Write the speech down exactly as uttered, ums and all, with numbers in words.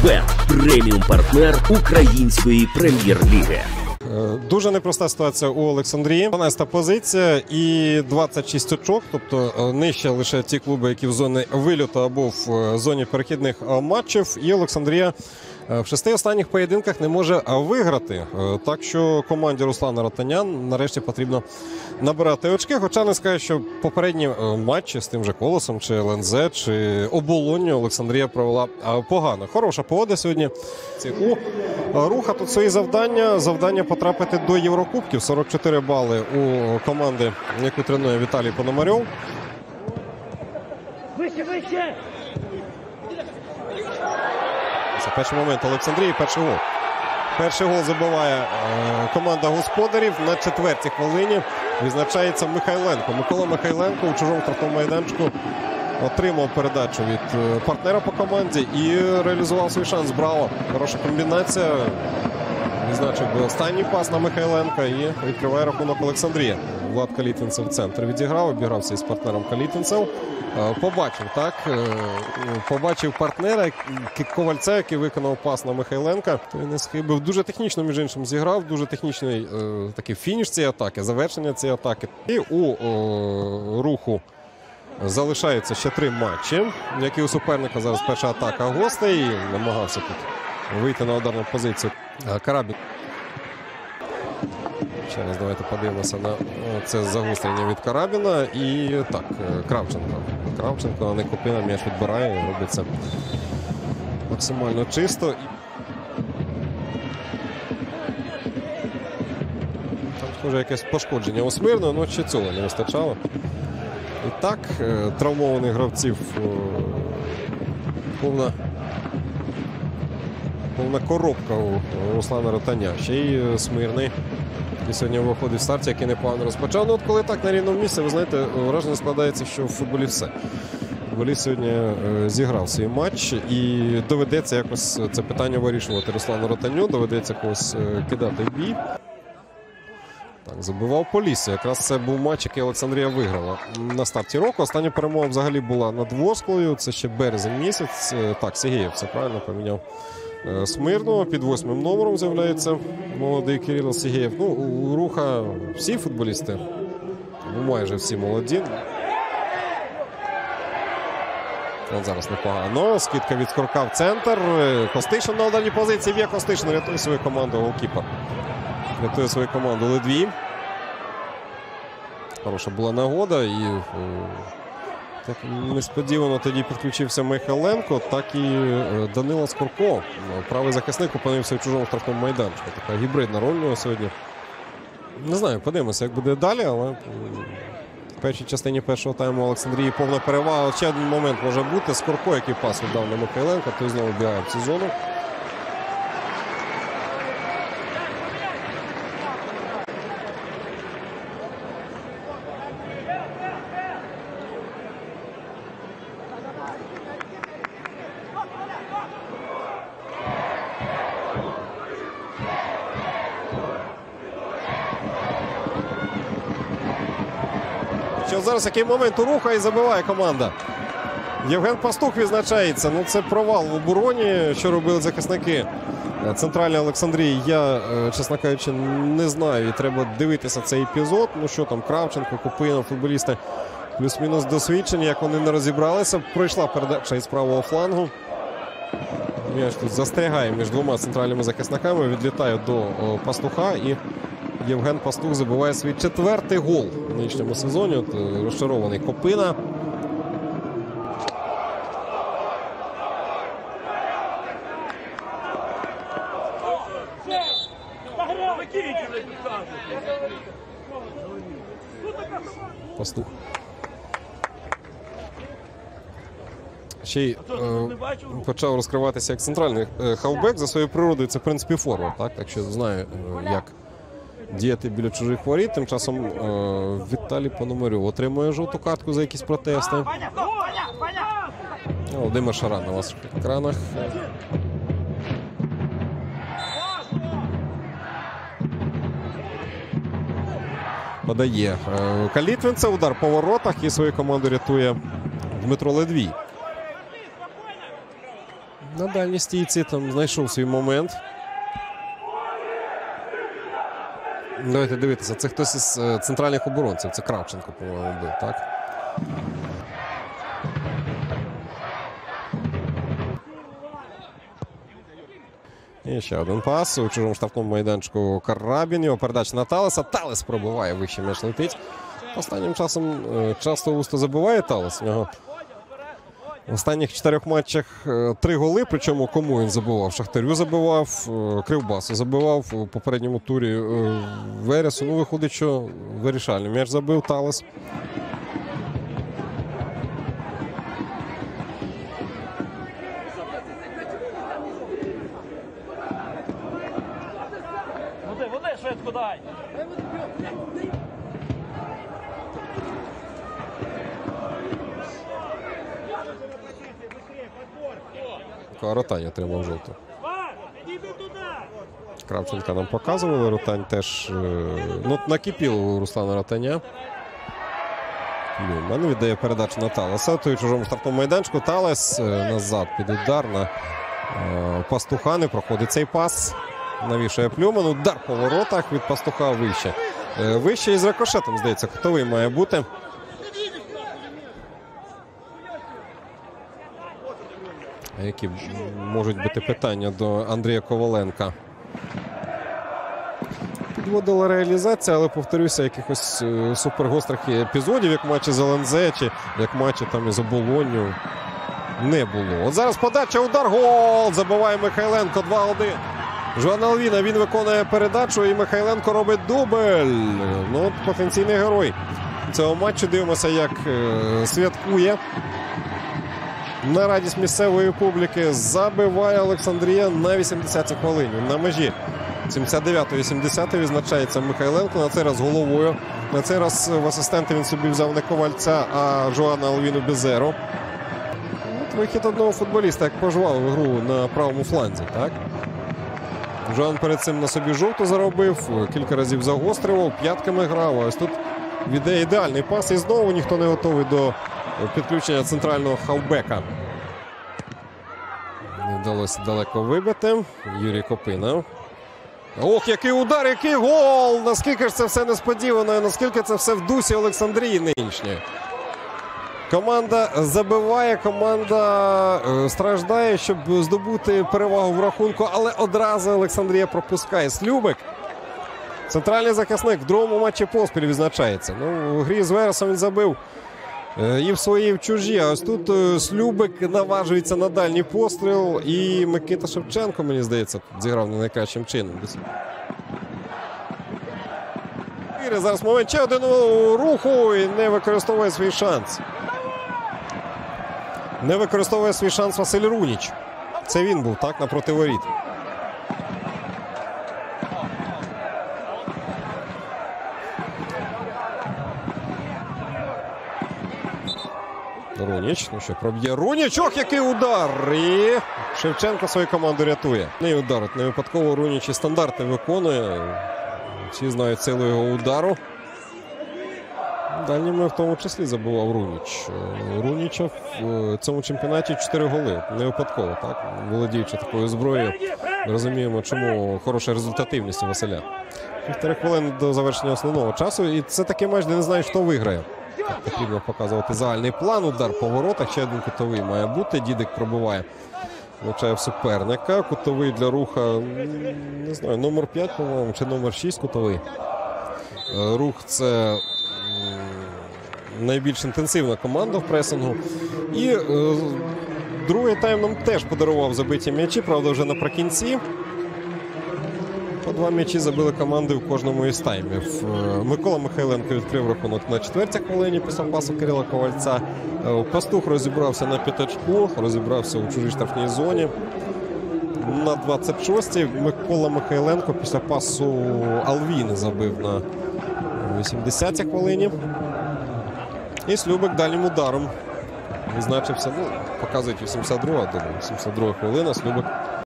Фавбет – преміум-партнер української прем'єр-ліги. Дуже непроста ситуація у Олександрії. дванадцята позиція і двадцять шість очок, тобто нижче лише ті клуби, які в зоні вильоту або в зоні перехідних матчів. І Олександрія в шести останніх поєдинках не може виграти. Так що команді Руслана Ротаня нарешті потрібно набирати очки. Хоча не скажу, що попередні матчі з тим же Колосом, чи ел ен зет, чи Оболонню Олександрія провела погано. Хороша погода сьогодні. У Руха тут свої завдання. Завдання потрапити до Єврокубків. сорок чотири бали у команди, яку тренує Віталій Пономарьов. Вище, вище! Це перший момент Олександрії, перший гол. Перший гол забиває е, команда господарів. На четвертій хвилині відзначається Михайленко. Микола Михайленко у чужому штрафному майданчику отримав передачу від е, партнера по команді і реалізував свій шанс. Браво! Хороша комбінація. Відзначив би останній пас на Михайленка і відкриває рахунок Олександрія. Влад Калітвінцев в центр відіграв, обігрався із партнером Калітвінцев. Побачив, так, побачив партнера Ковальця, який виконав пас на Михайленка. Той не схибив. Дуже технічно, між іншим, зіграв. Дуже технічний е, такий фініш цієї атаки, завершення цієї атаки. І у е, Руху залишаються ще три матчі, які у суперника зараз перша атака гостей. Намагався тут вийти на ударну позицію Карабін. Ще раз давайте подивимося на це загострення від Карабіна. І так, Кравченко. Кравченко, а не Копина, м'яч відбирає. Робить це максимально чисто. Там, схоже, якесь пошкодження у Смирного, але ще цього не вистачало. І так, травмованих гравців повна, повна коробка у Руслана Ротаня. Ще й Смирний. І сьогодні виходить в старті, який непогано розпочав. Ну от коли так на рівному місці, ви знаєте, враження складається, що в футболі все. Футболіст сьогодні е, зіграв свій матч і доведеться якось це питання вирішувати Руслану Ротаню, доведеться когось е, кидати в бій. Так, забивав Полісся. Якраз це був матч, який Олександрія виграла на старті року. Остання перемога взагалі була над Ворсклою, це ще березень місяць. Так, Сігєєв, це правильно поміняв Смирного. Під восьмим номером з'являється молодий Кирило Сігєєв. Ну, у Руха всі футболісти, ну, майже всі молоді. От зараз непогано. Скидка від Скорка в центр. Костишин на ударній позиції. Є Костишин, рятує свою команду голкіпер. Рятує свою команду Ледвій. Хороша була нагода і так несподівано тоді підключився Михайленко, так і Данило Скорко. Правий захисник опинився в чужому штрафному майданчику. Така гібридна роль у нього сьогодні. Не знаю, подивимося, як буде далі, але в першій частині першого тайму Олександрії повна перевага. Ще один момент може бути. Скорко, який пас віддав на Михайленка, той знову бігає в цю зону. Що зараз який момент у Руха і забиває команда. Євген Пастух відзначається. Ну це провал в обороні, що робили захисники центральної Олександрії. Я, чесно кажучи, не знаю. І треба дивитися цей епізод. Ну що там, Кравченко, Копина, футболісти плюс-мінус досвідчені, як вони не розібралися. Пройшла передача із правого флангу. М'яч тут застрягає між двома центральними захисниками, відлітає до Пастуха і Євген Пастух забиває свій четвертий гол в нинішньому сезоні. От, розчарований Копина. Пастух. Ще й е, почав розкриватися як центральний е, хавбек. За своєю природою це, в принципі, форвард. Так, так що знаю, е, як діяти біля чужих воріт. Тим часом е, Віталій Пономарьов отримує жовту картку за якісь протести. Володимир Шаран на ваших екранах. Подає е, Калітвінцев, удар по воротах і свою команду рятує Дмитро Ледвій. На дальній стійці там знайшов свій момент. Давайте дивитися, це хтось із центральних оборонців. Це Кравченко, по-моєму, був, так? І ще один пас у чужому штрафному майданчику Карабін. Його передача на Талеса. Талес пробиває, вище м'яч летить. Останнім часом часто густо забиває Талес. У нього в останніх чотирьох матчах три голи, причому кому він забивав? Шахтарю забивав, Кривбасу забивав у попередньому турі Вересу. Ну, виходить, що вирішальний м'яч забив Талес. Води, води, швидко дай! Ротань отримав жовту. Кравченка нам показували. Ротань теж ну, накипіло у Руслана Ротаня. Люман віддає передачу на Талеса. Той у чужому штрафному майданчику. Талес назад під удар на Пастуха. Не проходить цей пас. Навішує Плюман. Удар по воротах від Пастуха вище. Вище із рикошетом, здається, кутовий має бути. Які можуть бути питання до Андрія Коваленка? Підводила реалізація, але, повторюся, якихось супергострих епізодів, як матчі з ел ен зет, чи як матчі там із Оболонню, не було. От зараз подача, удар, гол! Забиває Михайленко, два один. Жоан Алвіна, він виконує передачу, і Михайленко робить дубль. Ну, потенційний герой цього матчу. Дивимося, як е, святкує. На радість місцевої публіки забиває Олександрія на вісімдесятій хвилині. На межі сімдесят дев'ятої вісімдесятої відзначається Михайленко. На цей раз головою. На цей раз в асистенти він собі взяв не Ковальця, а Жоана Алвіну Безеру. От вихід одного футболіста, як пожвав гру на правому фланзі, так? Жоан перед цим на собі жовту заробив, кілька разів загострював, п'ятками грав. Ось тут віде ідеальний пас, і знову ніхто не готовий до підключення центрального хавбека. Не вдалося далеко вибити. Юрій Копина. Ох, який удар, який гол! Наскільки ж це все несподівано, і наскільки це все в дусі Олександрії нинішньої. Команда забиває, команда е, страждає, щоб здобути перевагу в рахунку, але одразу Олександрія пропускає. Слюбик, центральний захисник, в другому матчі поспіль відзначається. Ну, в грі з Вересом він забив е, і в свої, і в чужі. А ось тут е, Слюбик наважується на дальній постріл, і Микита Шевченко, мені здається, зіграв не найкращим чином. Зараз момент ще один руху і не використовує свій шанс. Не використовує свій шанс Василь Руніч. Це він був, так, напроти воріт. Руніч, ну що, проб'є Руніч. Ох, який удар! І Шевченко свою команду рятує. Не ударить, не випадково Руніч і стандарти виконує. Всі знають силу його удару. Дальніми в тому числі забував Руніч. Руніча в цьому чемпіонаті чотири голи. Не випадково, так? Володіючи такою зброєю. Розуміємо, чому хороша результативність у Василя. Півтори хвилини до завершення основного часу. І це такий матч, де не знаєш, хто виграє. Так, потрібно показувати загальний план. Удар по воротах. Ще один кутовий має бути. Дідик пробиває. Влучає в суперника. Кутовий для Руха, не знаю, номер п'ять, по-моєму, чи номер шість кутовий. Рух – це найбільш інтенсивна команда в пресингу. І е, другий тайм нам теж подарував забиті м'ячі, правда, вже наприкінці. По два м'ячі забили команди в кожному із таймів. Микола Михайленко відкрив рахунок на четвертій хвилині після пасу Кирила Ковальця. Пастух розібрався на п'ятачку, розібрався у чужій штрафній зоні. На двадцять шостій Микола Михайленко після пасу Алвіни забив на вісімдесятій хвилині. І Слюбик дальнім ударом відзначився. Ну, показують вісімдесят друга, вісімдесят друга хвилина. Слюбик